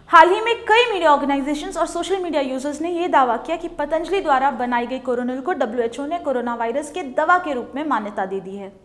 हाल ही में कई मीडिया ऑर्गेनाइजेशंस और सोशल मीडिया यूजर्स ने यह दावा किया कि पतंजलि द्वारा बनाई गई कोरोनिल को WHO ने कोरोना वायरस के दवा के रूप में मान्यता दे दी है।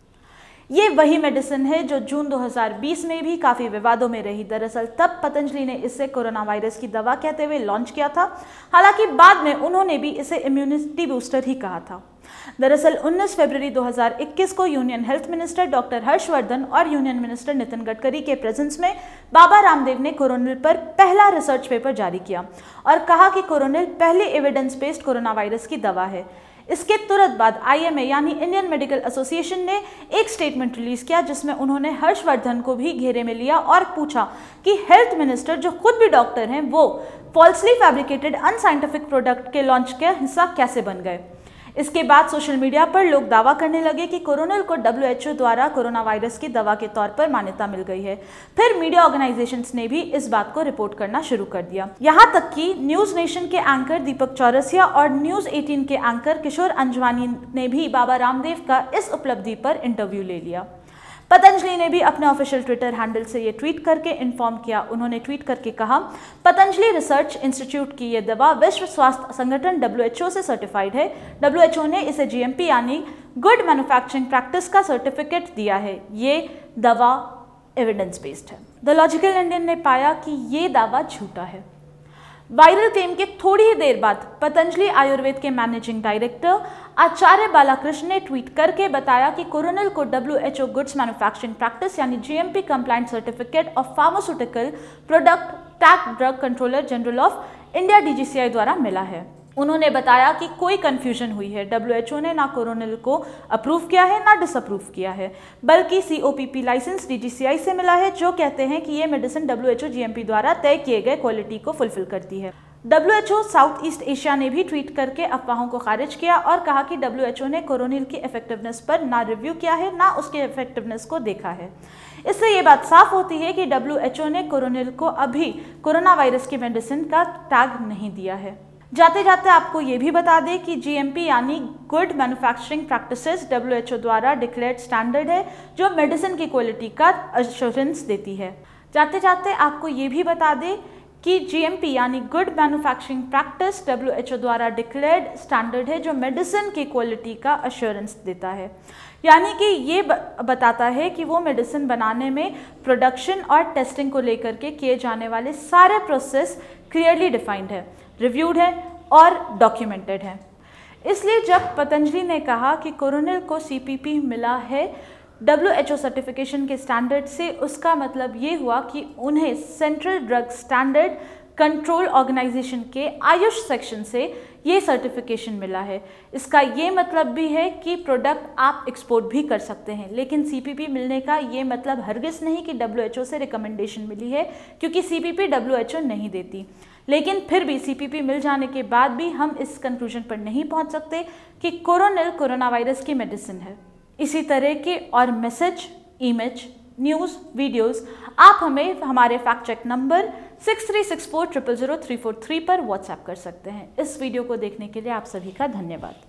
ये वही मेडिसिन है जो जून 2020 में भी काफी विवादों में रही। दरअसल तब पतंजलि ने इसे कोरोना वायरस की दवा कहते हुए लॉन्च किया था। हालांकि बाद में उन्होंने भी इसे इम्यूनिटी बूस्टर ही कहा था। दरअसल 19 फरवरी 2021 को union health minister doctor Harshvardhan और यूनियन मिनिस्टर नितिन गडकरी के प्रेजेंस में बाबा रामदेव ने कोरोनिल पर पहला रिसर्च पेपर जारी किया और कहा कि कोरोनिल पहले एविडेंस बेस्ड कोरोना वायरस की दवा है। इसके तुरंत बाद IMA यानी इंडियन मेडिकल एसोसिएशन ने एक स्टेटमेंट रिलीज किया जिसमें उन्होंने हर्षवर्धन को भी घेरे में लिया और पूछा कि हेल्थ मिनिस्टर जो खुद भी डॉक्टर हैं वो फॉल्सली फैब्रिकेटेड अनसाइंटिफिक प्रोडक्ट के लॉन्च का हिस्सा कैसे बन गए। इसके बाद सोशल मीडिया पर लोग दावा करने लगे कि कोरोनिल को WHO द्वारा कोरोना वायरस की दवा के तौर पर मान्यता मिल गई है। फिर मीडिया ऑर्गेनाइजेशंस ने भी इस बात को रिपोर्ट करना शुरू कर दिया। यहां तक कि न्यूज नेशन के एंकर दीपक चौरसिया और न्यूज 18 के एंकर किशोर अंजवानी ने भी बाबा रामदेव का इस उपलब्धि पर इंटरव्यू ले लिया। पतंजलि ने भी अपने ऑफिशियल ट्विटर हैंडल से ये ट्वीट करके इन्फॉर्म किया। उन्होंने ट्वीट करके कहा, पतंजलि रिसर्च इंस्टीट्यूट की ये दवा विश्व स्वास्थ्य संगठन WHO से सर्टिफाइड है। WHO ने इसे GMP यानी गुड मैन्युफैक्चरिंग प्रैक्टिस का सर्टिफिकेट दिया है। ये दवा एविडेंस बेस्ड है। द लॉजिकल इंडियन ने पाया कि ये दावा झूठा है। वायरल क्लेम के थोड़ी ही देर बाद पतंजलि आयुर्वेद के मैनेजिंग डायरेक्टर आचार्य बालाकृष्ण ने ट्वीट करके बताया कि कोरोनिल को WHO गुड्स मैन्युफैक्चरिंग प्रैक्टिस यानी GMP compliant certificate of pharmaceutical product tag drug controller general of India DCGI द्वारा मिला है। उन्होंने बताया कि कोई कंफ्यूजन हुई है। WHO ने ना कोरोनिल को अप्रूव किया है ना डिसअप्रूव किया है, बल्कि COPP लाइसेंस DCGI से मिला है जो कहते हैं कि ये मेडिसिन WHO GMP द्वारा तय किए गए क्वालिटी को फुलफिल करती है। WHO साउथ ईस्ट एशिया ने भी ट्वीट करके अफवाहों को खारिज किया और कहा कि WHO ने कोरोनिल की इफेक्टिवनेस पर ना रिव्यू किया है ना उसके इफेक्टिवनेस को देखा है। इससे ये बात साफ होती है कि WHO ने कोरोनिल को अभी कोरोना वायरस की मेडिसिन का टैग नहीं दिया है। जाते जाते आपको ये भी बता दें कि GMP यानी गुड मैन्युफैक्चरिंग प्रैक्टिसेस WHO द्वारा डिक्लेयर्ड स्टैंडर्ड है जो मेडिसिन की क्वालिटी का एश्योरेंस देती है। जाते जाते आपको ये भी बता दें कि GMP यानी गुड मैन्युफैक्चरिंग प्रैक्टिस WHO द्वारा डिक्लेयर्ड स्टैंडर्ड है जो मेडिसिन की क्वालिटी का एश्योरेंस देता है। यानी कि ये बताता है कि वो मेडिसिन बनाने में प्रोडक्शन और टेस्टिंग को लेकर के किए जाने वाले सारे प्रोसेस क्लियरली डिफाइंड है, रिव्यूड है और डॉक्यूमेंटेड है। इसलिए जब पतंजलि ने कहा कि कोरोनिल को CPP मिला है WHO सर्टिफिकेशन के स्टैंडर्ड से, उसका मतलब ये हुआ कि उन्हें central drug standard control organisation के आयुष सेक्शन से ये सर्टिफिकेशन मिला है। इसका ये मतलब भी है कि प्रोडक्ट आप एक्सपोर्ट भी कर सकते हैं, लेकिन CPP मिलने का ये मतलब हरगिज़ नहीं कि WHO से रिकमेंडेशन मिली है, क्योंकि CPP WHO नहीं देती। लेकिन फिर भी CPP मिल जाने के बाद भी हम इस कंक्लूजन पर नहीं पहुंच सकते कि कोरोनिल कोरोना वायरस की मेडिसिन है। इसी तरह के और मैसेज, इमेज, न्यूज़, वीडियोस आप हमें हमारे फैक्ट चेक नंबर 6364000343 पर व्हाट्सएप कर सकते हैं। इस वीडियो को देखने के लिए आप सभी का धन्यवाद।